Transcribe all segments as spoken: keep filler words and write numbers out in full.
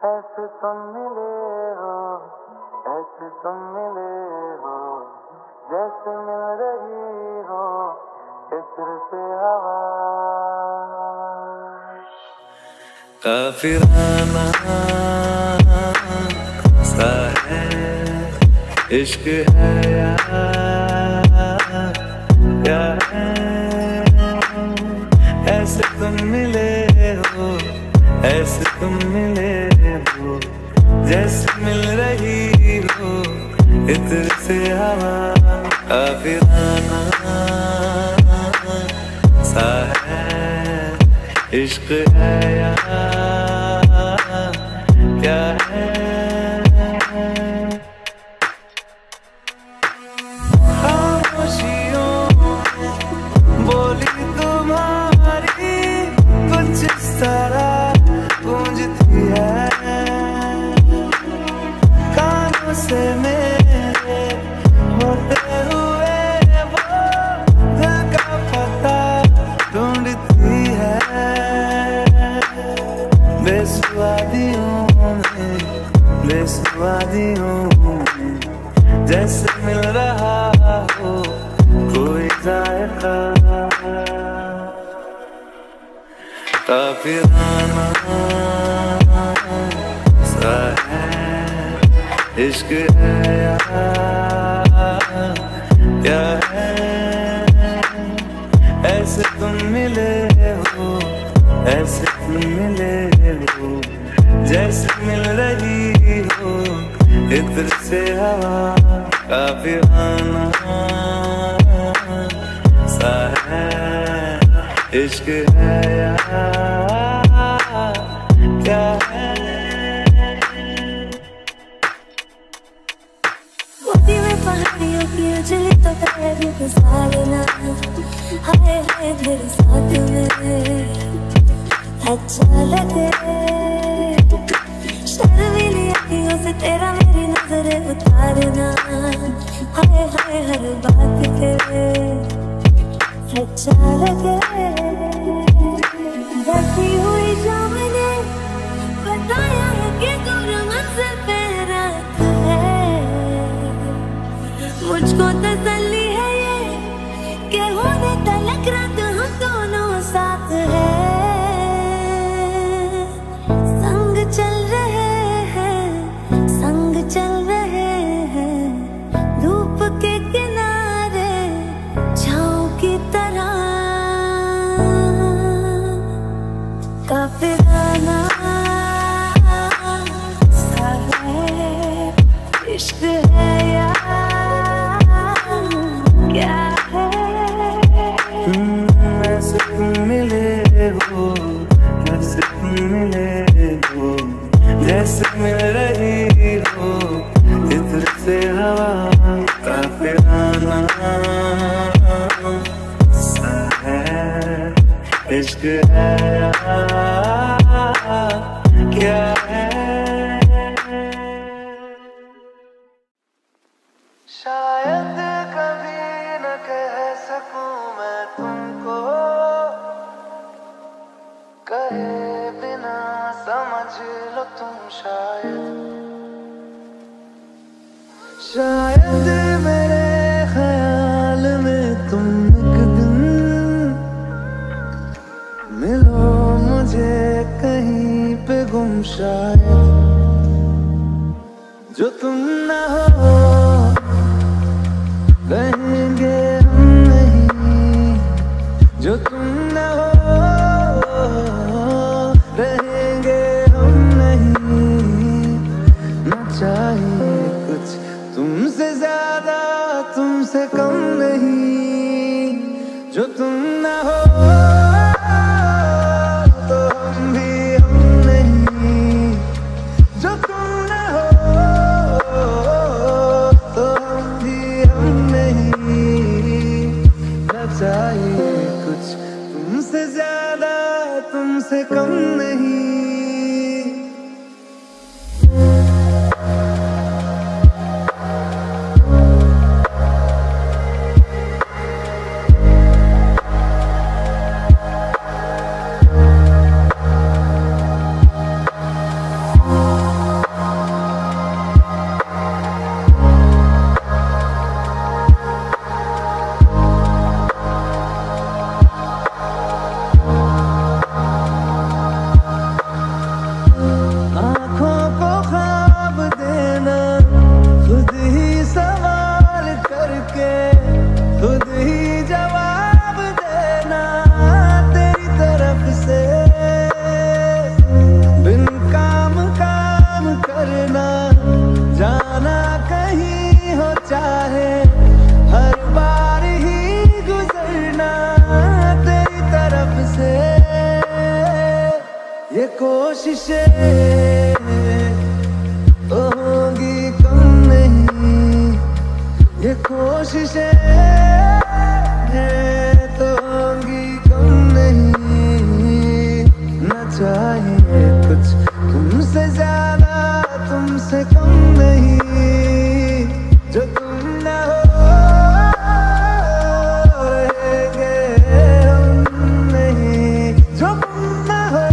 ऐसे तुम मिले हो, ऐसे तुम मिले हो, जैसे मिल रही हो इत्र से हवा। काफिराना सा है इश्क है या क्या है, ऐसे तुम मिले हो, ऐसे तुम मिले हो, जैसे मिल रही हो इत्र से हवा। काफिराना सा है इश्क है या क्या है, खामोशियों बोली तुम्हारी कुछ इस तरह गूंजती है, कानों से मेरे होते हुए वो दिल का पता ढूंढती है। बेसुवादियों में, बेसुवादियों में जैसे मिल रहा हो कोई जायका। काफिराना सा है इश्क है या क्या है, ऐसे तुम मिले हो, ऐसे तुम मिले हो, जैसे मिल रही हो इत्र से हवा। काफिराना सा है इश्क है या क्या है। मोती में पहाड़ियों की उजली तो तेरी गुजारना, हाय हाय मेरे साथ में अच्छा लगे। शर्मीली अखियों से तेरा मेरी नजरें उतारना, हाय हाय हर बात पे अच्छा लगे। बसी हुई शाम ने बताया है कि दूर मंजिल पे रात है, मुझको तसल्ली है ये कि होने तलक रात हम दोनों साथ है। संग चल रहे हैं, संग चल रहे हैं, धूप के किनारे छाँव की तरह। काफिराना सा है इश्क है या क्या है, ऐसे तुम मिले हो, ऐसे तुम मिले हो, जैसे मिल रही हो इत्र से हवा। काफिराना सा है इश्क है या क्या है, शायद कभी न कह सकूं मैं तुमको, कहे बिना समझ लो तुम शायद। शायद मेरे ख्याल में तुम एक दिन मिलो मुझे कहीं पे गुम शायद। जो तुम ना हो कहेंगे हम नहीं, जो तुम ना हो रहेंगे हम नहीं। ना चाहिए कुछ तुमसे ज्यादा, तुमसे कम नहीं। जो तुम ना हो तो हम भी हम नहीं, जो तुम ना हो तुमसे कम नहीं, जो तुम न हो रहेंगे हम नहीं, जो तुम न हो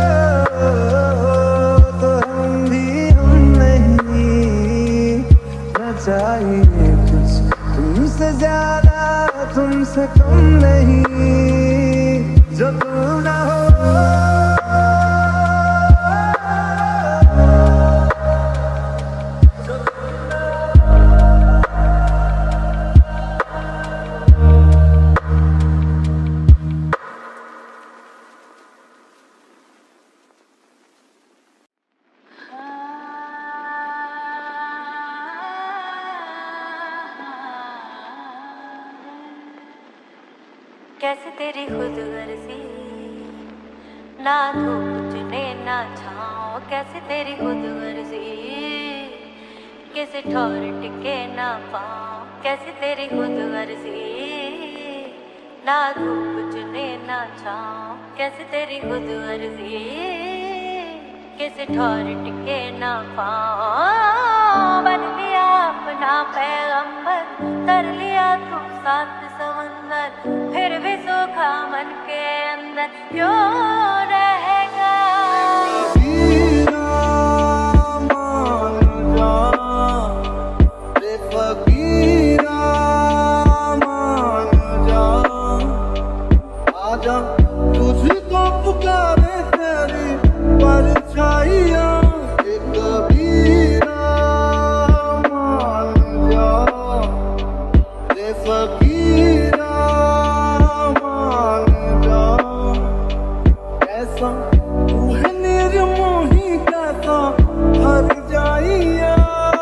तो हम भी हम नहीं। न चाहिए कुछ तुमसे ज्यादा, तुमसे कम नहीं, जो तुम न हो। कैसे तेरी खुद गर्जी, ना धूप चुने ना छाँव, कैसे तेरी खुद गर्जी, कैसे ठौर टिके ना पाँव, कैसे तेरी खुद गर्जी, ना धूप चुने ना छाँव, कैसे तेरी खुद गर्जी, कैसे ठौर टिके ना पाँव। बन लिया अपना पैगंबर, तर लिया तू सात समंदर, फिर भी सूखा मन के अंदर क्यों रहेगा। फकीरा मान जा, रे फकीरा मान जा, आजा तुझको पुकारे तेरी परछाइयाँ। कबीरा मान जा, रे फकीरा मान जा, कैसा तू है निर्मोही, कैसा हर जाइया।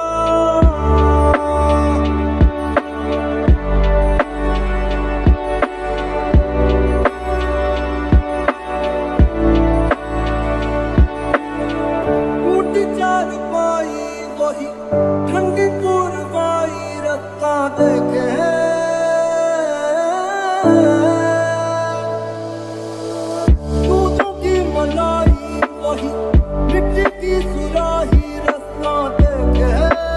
टूटी चारपाई वही ठंडी पुरवाई, रास्ता देखे दूधों की मलाई वही मिट्टी की सुराही, रास्ता देखे।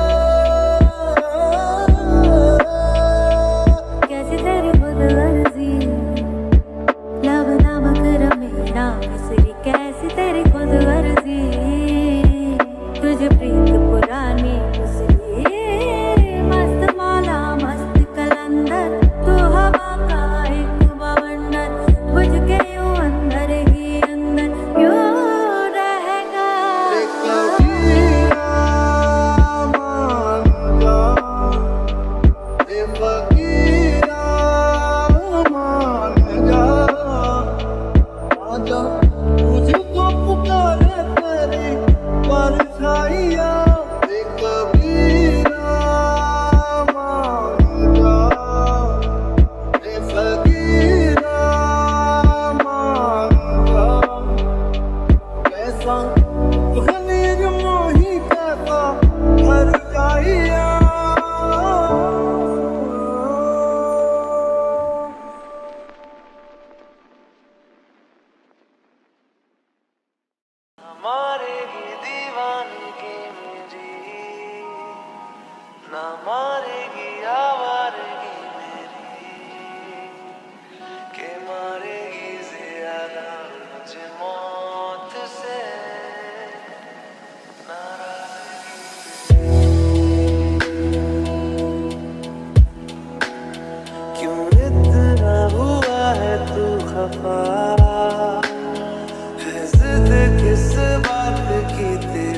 कैसे तेरी खुद गर्जी, लब नमक रमेना मिसरी, कैसे तेरी खुद गर्जी, तुझे प्रीत पुरानी गुजरी, मस्त माला मस्त कलंदर, तू हवा का एक बवंडर, बुझ के यूं अंदर ही अंदर क्यों रहेगा। कबीरा मान जा, रे फकीरा मान जा, आजा तुझको पुकारे तेरी परछाइयाँ। रे कबीरा मान जा, रे फकीरा मान जा, कैसा तू है निर्मोही, कैसा हर जाइया। हमारे ही दीवानगी मेरी, ना मारेगी आवारगी मेरी, के मारेगी ज्यादा मुझे मौत से नाराज़गी। क्यों इतना हुआ है तू खफा, है जिद किस बात की तेरी,